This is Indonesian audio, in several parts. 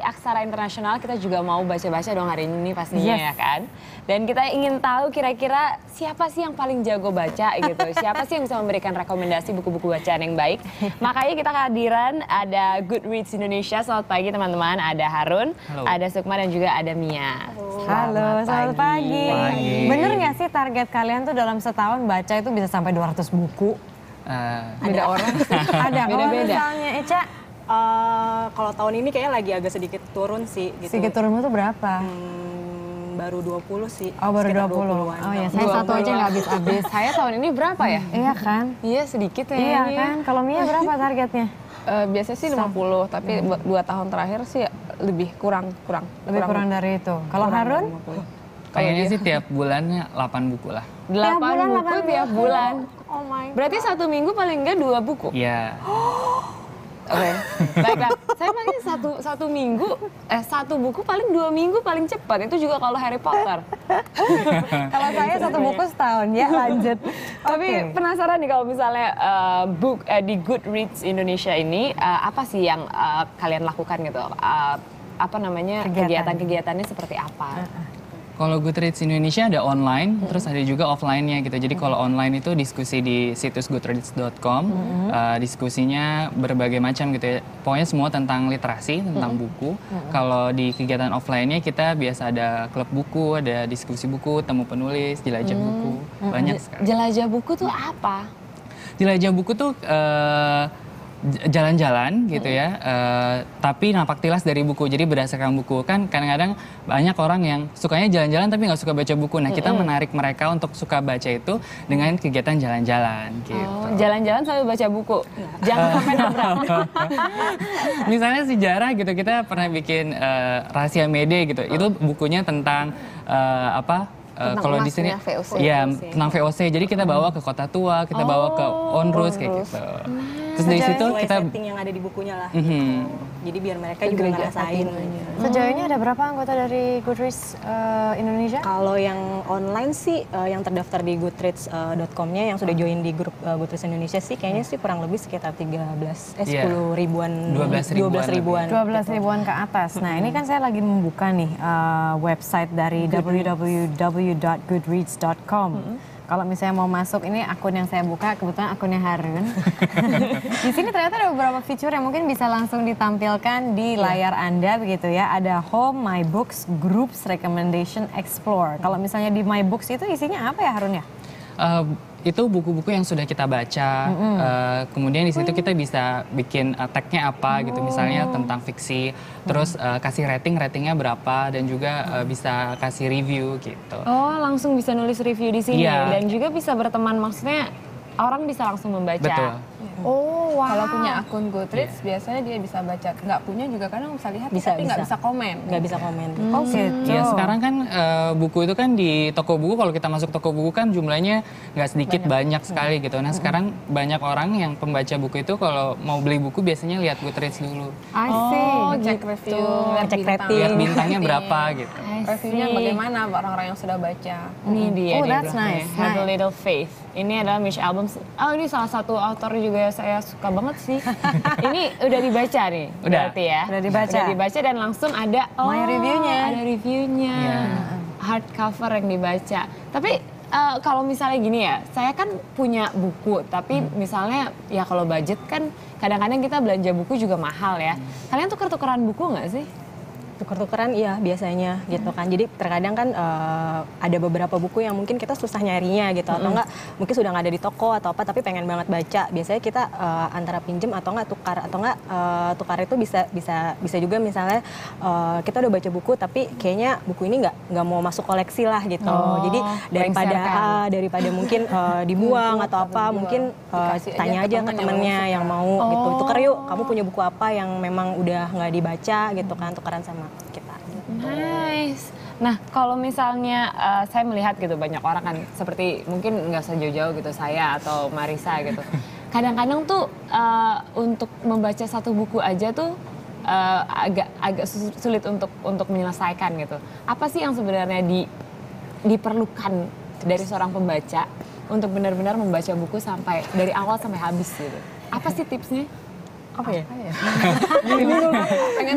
Aksara Internasional kita juga mau baca-baca dong hari ini pastinya ya kan. Dan kita ingin tahu kira-kira siapa sih yang paling jago baca gitu. Siapa sih yang bisa memberikan rekomendasi buku-buku bacaan yang baik. Makanya kita kehadiran ada Goodreads Indonesia. Selamat pagi teman-teman. Ada Harun, ada Sukma dan juga ada Mia. Halo, selamat pagi. Bener nggak sih target kalian tuh dalam setahun baca itu bisa sampai 200 buku? Beda orang. Ada. Kalau Beda-beda. misalnya Eca, Kalau tahun ini kayaknya lagi agak sedikit turun sih gitu. sedikit turunmu tuh berapa? Baru 20 sih. Oh, baru sekitar 20. 20-an. Oh ya, saya satu aja nggak habis-habis. Saya tahun ini berapa ya? Iya kan? Iya sedikit ya. Iya kan? Kalau Mia berapa targetnya? Biasanya sih 50, tapi 2 tahun terakhir sih lebih kurang. Lebih kurang dari itu. Kalau Harun? Kayaknya sih tiap bulannya 8 buku lah. 8 bulan, buku 8 tiap bulan. Oh my. Berarti satu minggu paling enggak 2 buku? Iya. Oke. Baiklah, saya paling satu minggu, satu buku paling 2 minggu paling cepat. Itu juga kalau Harry Potter. Kalau saya satu buku setahun ya, lanjut. Tapi penasaran nih kalau misalnya di Goodreads Indonesia ini apa sih yang kalian lakukan gitu? Apa namanya kegiatan-kegiatannya seperti apa? Kalau Goodreads Indonesia ada online, terus ada juga offline-nya gitu. Jadi kalau online itu diskusi di situs goodreads.com, diskusinya berbagai macam gitu ya. Pokoknya semua tentang literasi, tentang buku. Kalau di kegiatan offline-nya kita biasa ada klub buku, ada diskusi buku, temu penulis, jelajah buku, banyak sekali. Jelajah buku tuh apa? Jelajah buku tuh jalan-jalan gitu ya, tapi napak tilas dari buku. Jadi berdasarkan buku kan kadang-kadang banyak orang yang sukanya jalan-jalan tapi nggak suka baca buku. Nah kita menarik mereka untuk suka baca itu dengan kegiatan jalan-jalan gitu. Oh, jalan-jalan sambil baca buku, jangan sampai nabrak. Misalnya sejarah gitu, kita pernah bikin Rahasia Mede gitu. Itu bukunya tentang kalau di sini VOC. ya tentang VOC. Jadi kita bawa ke Kota Tua, kita bawa ke Onrus kayak gitu. Terus dari situ Sesuai kita setting yang ada di bukunya lah. Jadi biar mereka juga ngerasain. Sejauh ini ada berapa anggota dari Goodreads Indonesia? Kalau yang online sih yang terdaftar di goodreads.com-nya yang sudah join di grup Goodreads Indonesia sih kayaknya sih kurang lebih sekitar 10 ribuan 12 ribuan. 12 ribuan ke atas. Nah ini kan saya lagi membuka nih website dari www.goodreads.com. Kalau misalnya mau masuk, ini akun yang saya buka, kebetulan akunnya Harun. Di sini ternyata ada beberapa fitur yang mungkin bisa langsung ditampilkan di layar Anda begitu ya. Ada Home, My Books, Groups, Recommendation, Explore. Kalau misalnya di My Books itu isinya apa ya Harun ya? Itu buku-buku yang sudah kita baca, kemudian di situ kita bisa bikin tagnya apa gitu, misalnya tentang fiksi, terus kasih ratingnya berapa, dan juga bisa kasih review gitu. Oh, langsung bisa nulis review di sini dan juga bisa berteman, maksudnya orang bisa langsung membaca. Betul. Oh, wow. Kalau punya akun Goodreads biasanya dia bisa baca. Nggak punya juga kadang bisa lihat, Bisa, tapi nggak bisa komen. Nggak bisa komen. Oh gitu. Ya sekarang kan buku itu kan di toko buku, kalau kita masuk toko buku kan jumlahnya nggak sedikit, banyak sekali gitu. Nah sekarang banyak orang yang pembaca buku itu kalau mau beli buku biasanya lihat Goodreads dulu. I see. Cek review, Cek rating. Lihat bintangnya berapa gitu. Reviewnya bagaimana orang-orang yang sudah baca. Ini dia Oh, nih that's bukunya, nice. Have a Little Faith. Ini adalah Mitch Albom. Oh, ini salah satu author juga saya suka banget sih. Ini udah dibaca nih, berarti ya. Udah dibaca. Udah dibaca dan langsung ada My reviewnya. Ada reviewnya. Hardcover yang dibaca. Tapi kalau misalnya gini ya, saya kan punya buku, tapi misalnya ya kalau budget kan kadang-kadang kita belanja buku juga mahal ya. Kalian tuker-tukeran buku nggak sih? Tuker-tukeran iya biasanya gitu kan. Jadi terkadang kan ada beberapa buku yang mungkin kita susah nyarinya gitu, atau enggak mungkin sudah nggak ada di toko atau apa, tapi pengen banget baca. Biasanya kita antara pinjem atau enggak tukar, atau enggak tukar itu bisa juga misalnya kita udah baca buku tapi kayaknya buku ini nggak mau masuk koleksi lah gitu. Jadi daripada mungkin dibuang atau apa, mungkin tanya aja ke temennya yang mau gitu. Tukar yuk, kamu punya buku apa yang memang udah nggak dibaca gitu kan, tukaran sama kita. Nice. Nah, kalau misalnya saya melihat gitu banyak orang kan seperti mungkin nggak usah jauh-jauh gitu saya atau Marisa gitu. Kadang-kadang tuh untuk membaca satu buku aja tuh agak sulit untuk menyelesaikan gitu. Apa sih yang sebenarnya diperlukan dari seorang pembaca untuk benar-benar membaca buku sampai dari awal sampai habis gitu? Apa sih tipsnya? Apa ya? Pengen tahu ending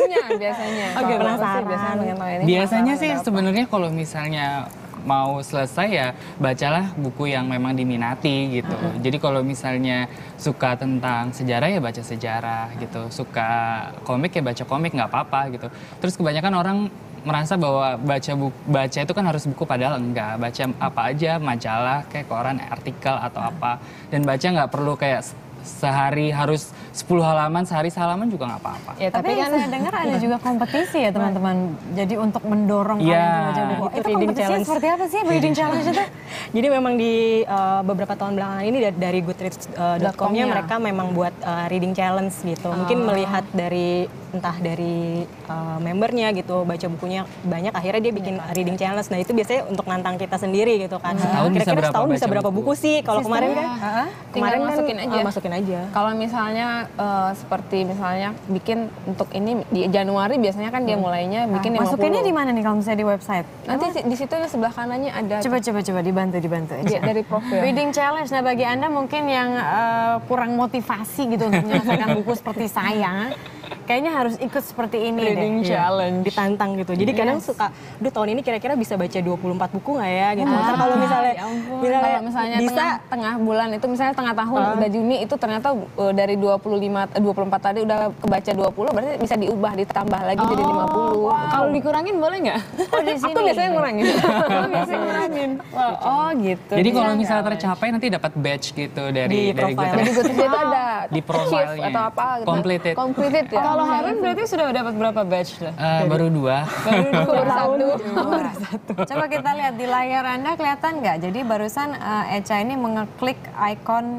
isinya biasanya? Oke, Kalau aku sih penasaran. biasanya pengen tahu ini Biasanya penasaran sih ada apa. sebenarnya kalau misalnya mau selesai ya bacalah buku yang memang diminati gitu. Jadi kalau misalnya suka tentang sejarah ya baca sejarah gitu. Suka komik ya baca komik nggak apa-apa gitu. Terus kebanyakan orang merasa bahwa baca itu kan harus buku, padahal enggak. Baca apa aja, majalah kayak koran, artikel atau apa. Dan baca nggak perlu kayak sehari harus 10 halaman, sehari sehalaman juga nggak apa-apa. Ya, Tapi tapi kan saya dengar ada juga kompetisi ya teman-teman. Jadi untuk mendorong Iya. kalian membaca buku. Itu Reading kompetisinya challenge. seperti apa sih reading challenge itu? Jadi memang di beberapa tahun belakangan ini dari Goodreads.com-nya mereka memang buat reading challenge gitu. Mungkin melihat dari entah dari membernya gitu, baca bukunya banyak, akhirnya dia bikin reading challenge. Nah itu biasanya untuk nantang kita sendiri gitu kan. Setahun bisa Kira-kira berapa setahun bisa baca berapa buku? buku sih? Kalau kemarin kan, Tinggal masukin aja. Masukin aja. Kalau misalnya seperti misalnya bikin untuk ini di Januari biasanya kan dia mulainya bikin 50. Masukinnya di mana nih kalau misalnya di website? Nanti di situ sebelah kanannya ada Coba dibantu aja. dari profil. Reading challenge. Nah bagi Anda mungkin yang kurang motivasi gitu untuk menyelesaikan buku seperti saya, kayaknya harus ikut seperti ini reading deh. challenge. Ditantang gitu. Jadi kadang suka, duh tahun ini kira-kira bisa baca 24 buku nggak ya gitu. Ntar kalau misalnya, Kalau misalnya bisa tengah bulan itu misalnya tengah tahun udah Juni itu ternyata dari 24 tadi udah kebaca 20 berarti bisa diubah ditambah lagi jadi 50. Kalau dikurangin boleh nggak? Oh di sini. Aku biasanya ngurangin. Biasanya ngurangin. Oh gitu. Jadi kalau Bisa misalnya nggak? tercapai nanti dapat badge gitu Di dari profile. Goodreads. Jadi Goodreads itu ada Di profilnya. shift atau apa gitu. Completed. Completed ya. Kalau Harun berarti sudah dapat berapa batch lah? Baru 2. baru satu. Coba kita lihat di layar Anda kelihatan nggak? Jadi barusan Echa ini mengeklik icon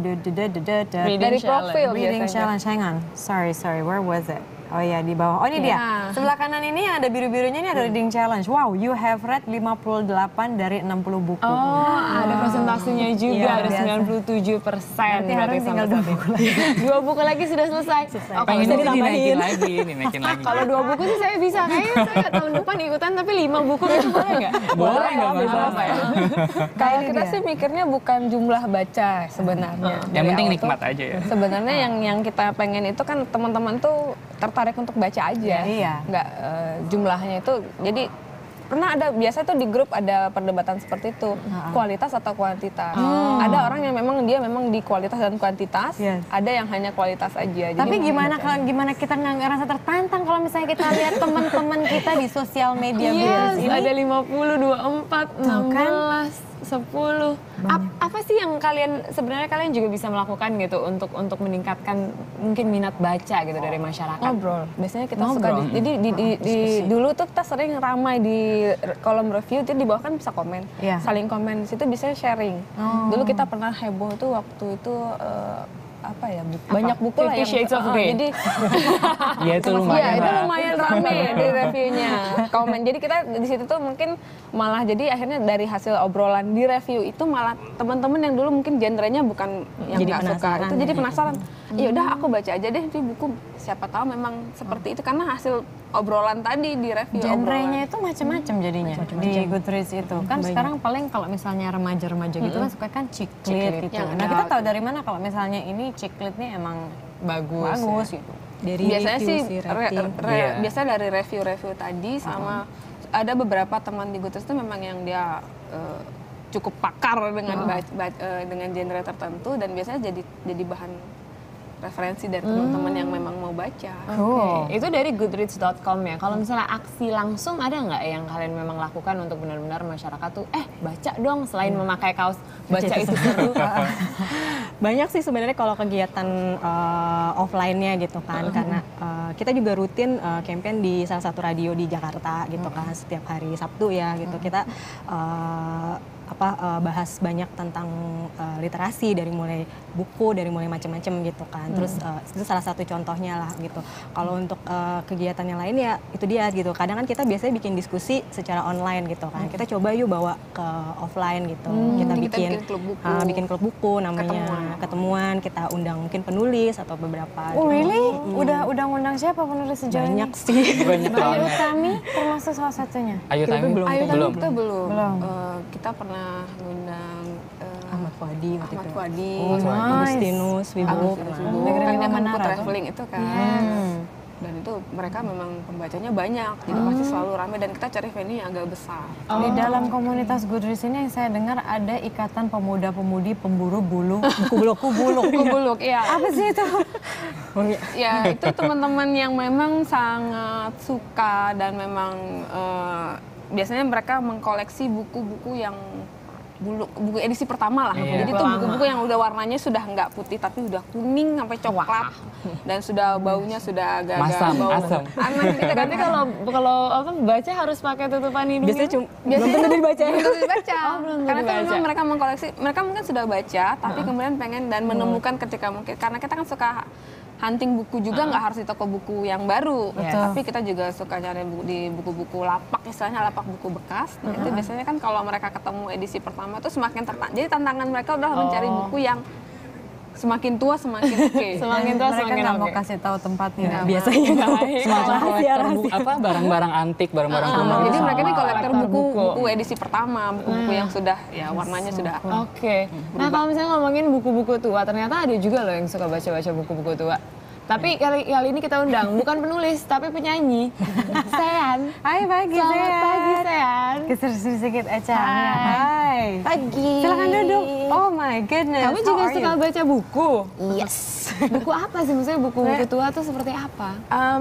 Dari profil reading biasanya. challenge. Hang on, sorry, where was it? Oh ya di bawah. Oh ini dia. Ya. Sebelah kanan ini yang ada biru-birunya ini ada reading challenge. Wow, you have read 58 dari 60 buku. Oh, ada presentasinya juga, Iya, ada biasa. 97%. Berarti Harun tinggal 2 buku lagi. 2 buku lagi sudah selesai. Oh, kalau Pengen bisa ini ditambahin. dinaikin lagi, dinaikin lagi. kalau 2 buku sih saya bisa. Kayaknya saya tahun depan ikutan tapi 5 buku itu boleh nggak? Boleh nggak apa ya? Kalau kita sih mikirnya bukan jumlah baca sebenarnya. Yang Dari penting awal nikmat tuh, aja ya. Sebenarnya yang kita pengen itu kan teman-teman tuh tertarik untuk baca aja. Iya. Nggak jumlahnya itu. Jadi pernah ada biasa tuh di grup ada perdebatan seperti itu, kualitas atau kuantitas. Ada orang yang memang di kualitas dan kuantitas, Yes. ada yang hanya kualitas aja. Jadi Tapi gimana kita nggak ngerasa tertantang kalau misalnya kita lihat teman-teman kita di sosial media Yes, ini? ada 50, 24, Tuh kan. 16, 10. Apa sih yang sebenarnya kalian juga bisa melakukan gitu untuk meningkatkan mungkin minat baca gitu dari masyarakat? ngobrol. Biasanya kita suka Ngobrol. jadi dulu tuh kita sering ramai di kolom review itu di bawah kan bisa komen. Iya. Saling komen di situ bisa sharing. Dulu kita pernah heboh tuh waktu itu apa ya banyak buku lah 50 yang Shades of Grey. jadi Ya itu Iya, lumayan itu lah. lumayan rame di reviewnya. Komen. Jadi kita di situ tuh mungkin malah jadi akhirnya dari hasil obrolan di review itu malah teman-teman yang dulu mungkin genrenya bukan yang Jadi nggak suka penasaran itu jadi gitu. penasaran. Ya udah aku baca aja deh di buku. Siapa tahu memang seperti itu karena hasil obrolan tadi di review Genrenya itu macam-macam jadinya di Goodreads itu kan sekarang paling kalau misalnya remaja-remaja gitu kan suka kan chick lit gitu. Yang Nah ada kita tahu dari mana kalau misalnya ini chick lit nih emang bagus gitu. Dari biasanya review sih rating. Iya. biasanya dari review-review tadi sama ada beberapa teman di Goodreads itu memang yang dia cukup pakar dengan dengan genre tertentu dan biasanya jadi bahan referensi dari teman-teman yang memang mau baca. Oke, itu dari goodreads.com ya. Kalau misalnya aksi langsung ada nggak yang kalian memang lakukan untuk benar-benar masyarakat tuh baca dong selain memakai kaos baca itu seru. Banyak sih sebenarnya kalau kegiatan offline-nya gitu kan, karena kita juga rutin campaign di salah satu radio di Jakarta gitu kan, setiap hari Sabtu ya gitu kita bahas banyak tentang literasi dari mulai buku dari mulai macam-macam gitu kan, terus itu salah satu contohnya lah gitu. Kalau untuk kegiatan yang lain ya itu dia gitu. Kadang kan kita biasanya bikin diskusi secara online gitu kan, kita coba yuk bawa ke offline gitu, kita bikin klub buku. bikin klub buku namanya ketemuan, kita undang mungkin penulis atau beberapa Oh gitu. really? Udah ngundang siapa penulis sejauh ini? Banyak sih. Banyak Bayu banget. Tami termasuk salah satunya. Ayo Kita Tami belum. Ayo belum. kita belum. Belum. Kita pernah ngundang Ahmad Fuadi waktu Ahmad itu. Fuadi, Oh, nice. Agustinus Wibowo pernah. kan dia kan buku Manara tuh. traveling itu kan. Dan itu mereka memang pembacanya banyak, jadi pasti selalu ramai dan kita cari venue yang agak besar. Di dalam komunitas Goodreads ini yang saya dengar ada ikatan pemuda-pemudi pemburu bulu, buku buluk. Kubuluk, ya. Apa sih itu? Ya itu teman-teman yang memang sangat suka dan memang biasanya mereka mengkoleksi buku-buku yang buku edisi pertama lah. Iya. Jadi itu buku-buku yang udah warnanya sudah nggak putih tapi udah kuning sampai coklat dan sudah baunya sudah agak-agak Masam, bau asam. aneh gitu kan. Berarti kalau apa baca harus pakai tutupan hidung. Biasanya gitu? belum tentu dibaca. Belum tentu dibaca. belum tentu Karena kan dibaca. memang mereka mengkoleksi, mereka mungkin sudah baca tapi kemudian pengen dan menemukan ketika mungkin karena kita kan suka hunting buku juga nggak harus di toko buku yang baru, Betul. tapi kita juga suka nyari buku di buku-buku lapak, istilahnya lapak buku bekas. Nah, itu biasanya kan kalau mereka ketemu edisi pertama itu semakin tertarik. Jadi tantangan mereka adalah mencari buku yang semakin tua semakin oke. Semakin tua Mereka semakin nggak mau oke. kasih tahu tempatnya. Biasanya nggak mau. Semacam Rahasia, kolektor rahasia. apa barang-barang antik, barang-barang rumah. Jadi mereka ini kolektor kolektor buku buku. edisi pertama, buku-buku yang sudah ya warnanya sudah. Oke. Nah kalau misalnya ngomongin buku-buku tua, ternyata ada juga loh yang suka baca-baca buku-buku tua. Tapi kali ini kita undang bukan penulis tapi penyanyi. Sean. Hai pagi, Selamat Sean. pagi Sean. Geser sedikit aja. Hai. Hai. Pagi. Silakan duduk. Oh my goodness. Kamu juga How are suka you? baca buku? Yes. Buku apa sih? Maksudnya buku-buku tua tuh seperti apa?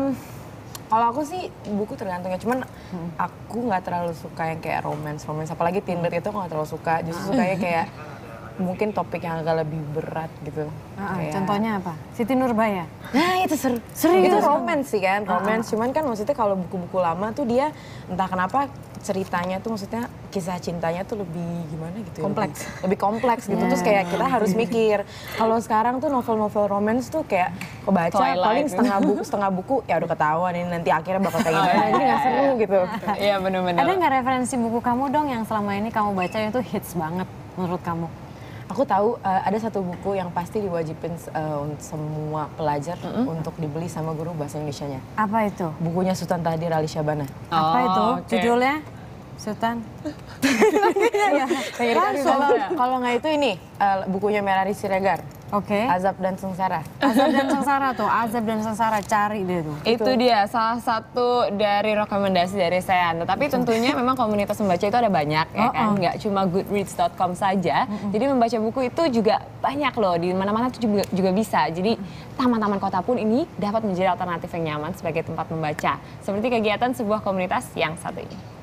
Kalau aku sih buku tergantung ya, cuman aku nggak terlalu suka yang kayak romance, apalagi Tinder itu aku nggak terlalu suka, justru sukanya kayak mungkin topik yang agak lebih berat gitu. Kayak- Contohnya apa? Siti Nurbaya. Nah itu seru. Itu romance sih kan, romance. Cuman kan maksudnya kalau buku-buku lama tuh dia entah kenapa ceritanya tuh maksudnya kisah cintanya tuh lebih gimana gitu ya. Kompleks. Lebih kompleks gitu. Terus kayak kita harus mikir. Kalau sekarang tuh novel-novel romance tuh kayak kebaca Twilight. paling setengah buku ya udah ketahuan ini nanti akhirnya bakal kayak gimana. Jadi nggak seru gitu. Iya benar-benar. Ada nggak referensi buku kamu dong yang selama ini kamu baca itu hits banget menurut kamu? Aku tahu ada satu buku yang pasti diwajibin untuk semua pelajar untuk dibeli sama guru bahasa Indonesianya. Apa itu? Bukunya Sultan Tahdir Ali Syabana. Apa itu? oke. Judulnya? Sultan. Kalau nggak itu ini bukunya Merari Siregar, Oke. Azab dan Sengsara. Azab dan Sengsara tuh, Azab dan Sengsara cari deh tuh. Itu dia salah satu dari rekomendasi dari Sean. Tapi tentunya memang komunitas membaca itu ada banyak ya kan, nggak cuma goodreads.com saja. Jadi membaca buku itu juga banyak loh, di mana-mana tuh juga bisa. Jadi taman-taman kota pun ini dapat menjadi alternatif yang nyaman sebagai tempat membaca. Seperti kegiatan sebuah komunitas yang satu ini.